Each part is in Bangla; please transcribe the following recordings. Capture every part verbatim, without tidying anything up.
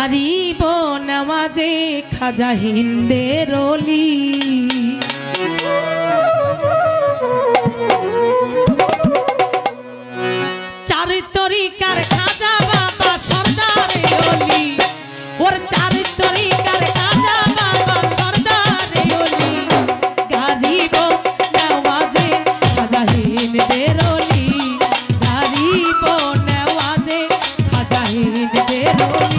গারিব নওয়াজে খাজা হিন্দের ওলি চার তরিকার খাজা বাবা সরদারে ওলি ওর চার তরিকার খাজা বাবা সরদারে ওলি গারিব নওয়াজে খাজা হিন্দের ওলি গারিব নওয়াজে খাজা হিন্দের ওলি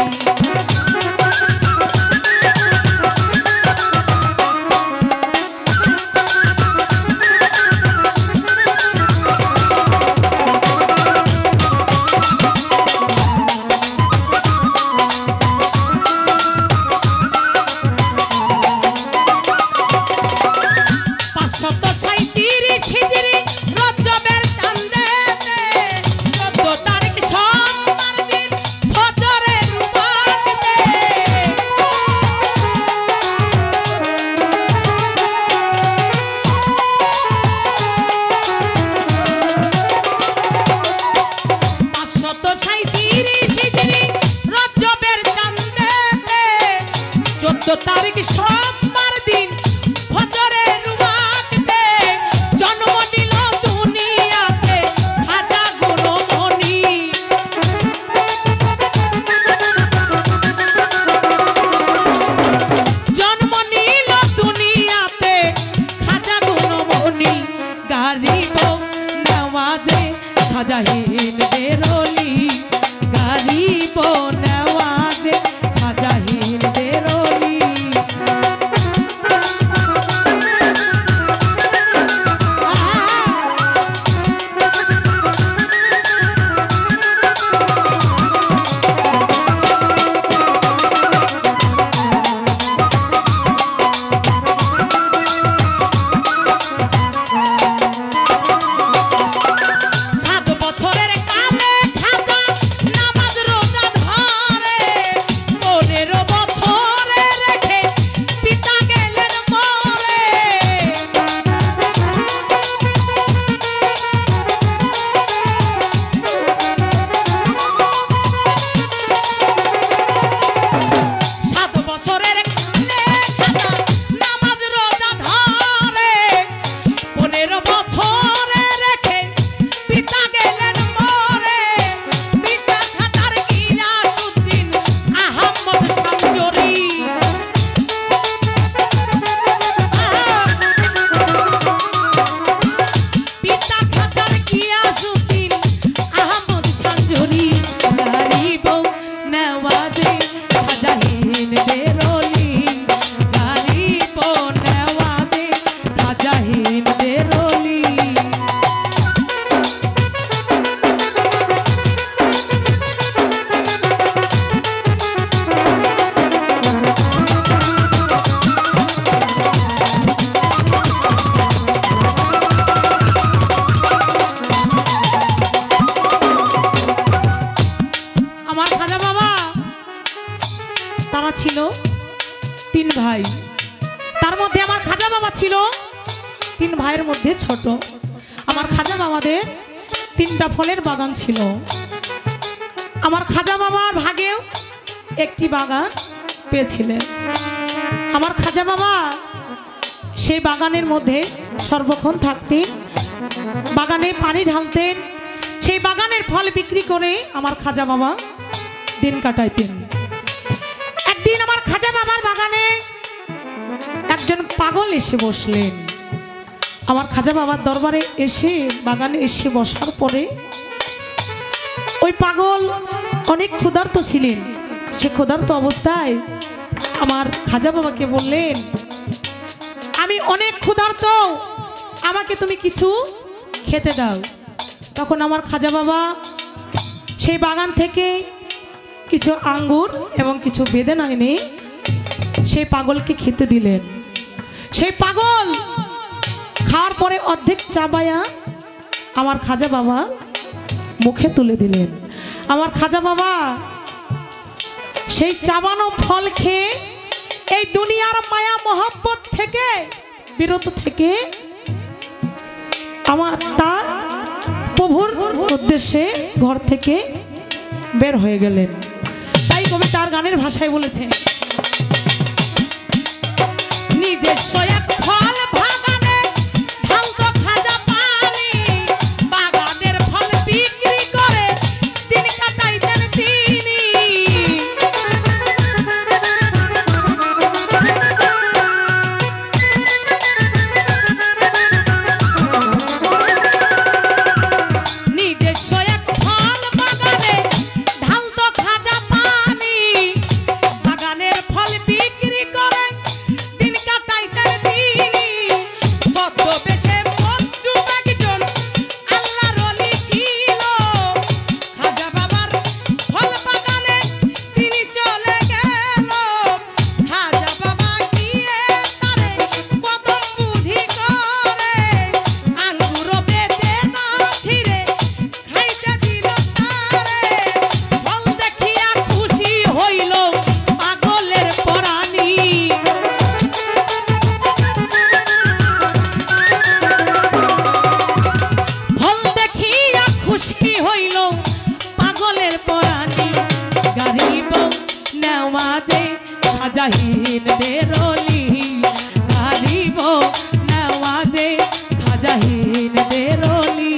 तारीख सोमवार दिन फजरेर वक्ते जन्म दिल दुनियाते खाजा गुणमणि जन्म निल दुनियाते खाजा गुणमणि गारिब नवाजे खाजा हिंদের ওলি गारिब नवाजे खाजा हिंদের ওলি ছিল তিন ভাই তার মধ্যে আমার খাজা বাবা ছিল তিন ভাইয়ের মধ্যে ছোট আমার খাজা বাবাদের তিনটা ফলের বাগান ছিল আমার খাজা বাবার ভাগেও একটি বাগান পেয়েছিলেন আমার খাজা বাবা সেই বাগানের মধ্যে সর্বক্ষণ থাকতেন বাগানে পানি ঢালতেন সেই বাগানের ফল বিক্রি করে আমার খাজা বাবা দিন কাটাইতেন একদিন আমার খাজা বাবার বাগানে একজন পাগল এসে বসলেন আমার খাজা বাবার দরবারে এসে বাগানে এসে বসার পরে ওই পাগল অনেক ক্ষুধার্ত ছিলেন সে ক্ষুধার্ত অবস্থায় আমার খাজা বাবাকে বললেন আমি অনেক ক্ষুধার্ত আমাকে তুমি কিছু খেতে দাও তখন আমার খাজা বাবা সেই বাগান থেকে কিছু আঙ্গুর এবং কিছু বেদানা এনে সেই পাগলকে খেতে দিলেন সেই পাগল খাওয়ার পরে অর্ধেক চাবায়া আমার খাজা বাবা মুখে তুলে দিলেন আমার খাজা বাবা সেই চাবানো ফল খেয়ে এই দুনিয়ার মায়া মহব্বত থেকে বিরত থেকে আমার তার প্রভুর উদ্দেশ্যে ঘর থেকে বের হয়ে গেলেন তাই কবি তার গানের ভাষায় বলেছে নিজস্ব এক ফল বাগানে ঢালতো খাজা পানি বাগানের ফল বিক্রি করে দিন কাটাইতেন তিনি খাজাহীন বেরোলি গারিব নওয়াজে খাজাহীন বেরোলি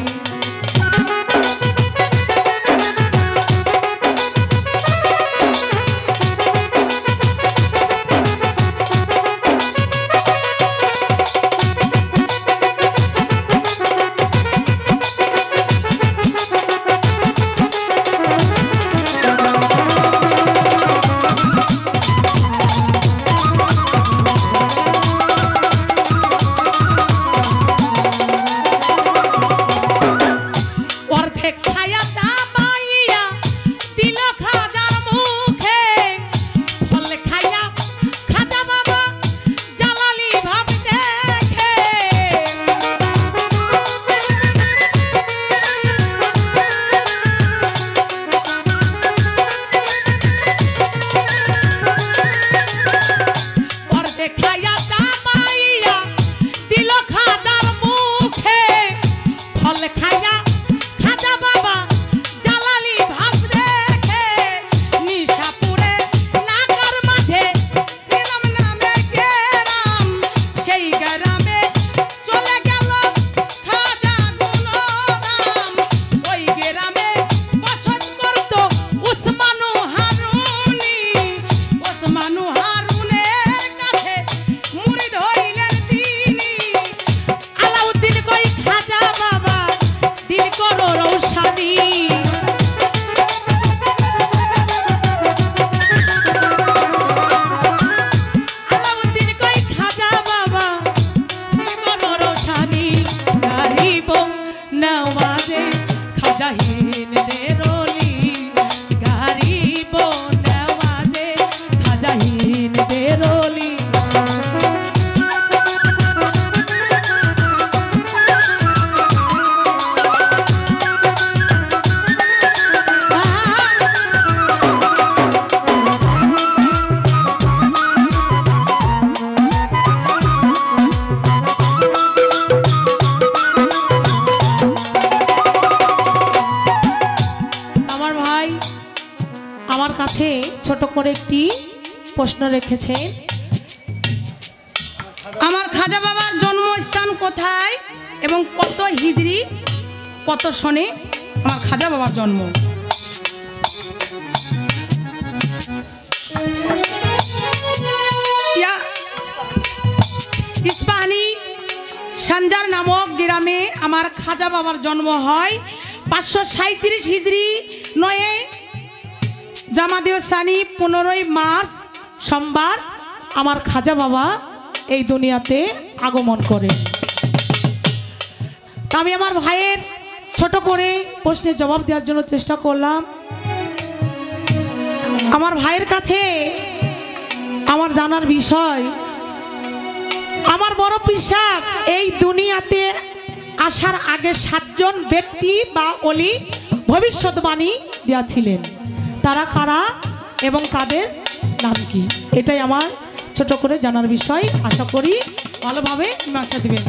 ছোট করে একটি প্রশ্ন রেখেছেন আমার খাজা বাবার জন্মস্থান কোথায় এবং কত হিজরি কত সনে আমার খাজা বাবার জন্ম ইস্পাহানি সানজার নামক গ্রামে আমার খাজা বাবার জন্ম হয় পাঁচশো সাঁত্রিশ হিজরি নয় জামাদিও সানি পনেরোই মার্চ সোমবার আমার খাজা বাবা এই দুনিয়াতে আগমন করে আমি আমার ভাইয়ের ছোট করে প্রশ্নের জবাব দেওয়ার জন্য চেষ্টা করলাম আমার ভাইয়ের কাছে আমার জানার বিষয় আমার বড় পিসাব এই দুনিয়াতে আসার আগে সাতজন ব্যক্তি বা অলি ভবিষ্যৎবাণী দিয়েছিলেন তারা কারা এবং তাদের নাম কি এটাই আমার ছোট করে জানার বিষয় আশা করি ভালোভাবে মীমাংসা দিবেন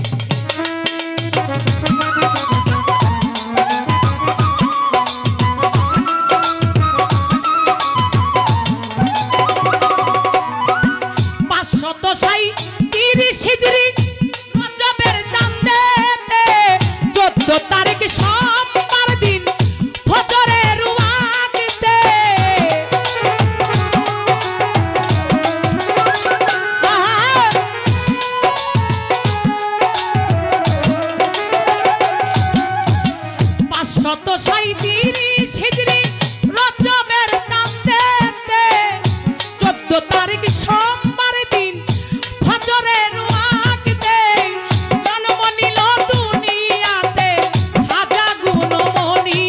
শত সাঁইত্রিশ হিজরি রজবের চাঁদেতে চোদ্দ তারিখ সোমবার দিন ফজরের ওয়াক্তে জন্ম নিল দুনিয়াতে খাজা গুণমণি।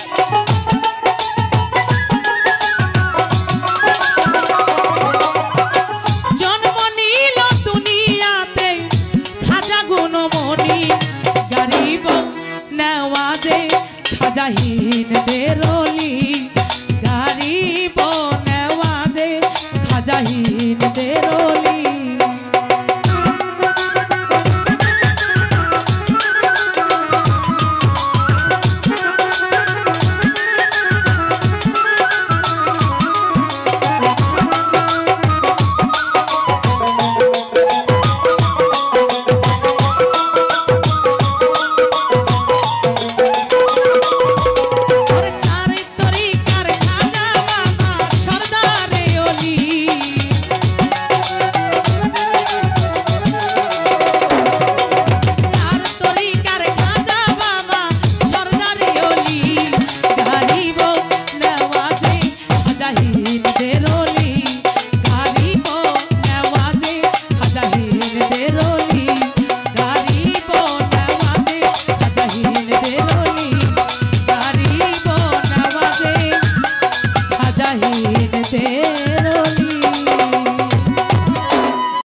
জন্ম নিল দুনিয়াতে খাজা গুণমণি। গরিব নওয়াজে খাজাহীনদের ওলি, গরিব নওয়াজে খাজাহীনদের ওলি। Pero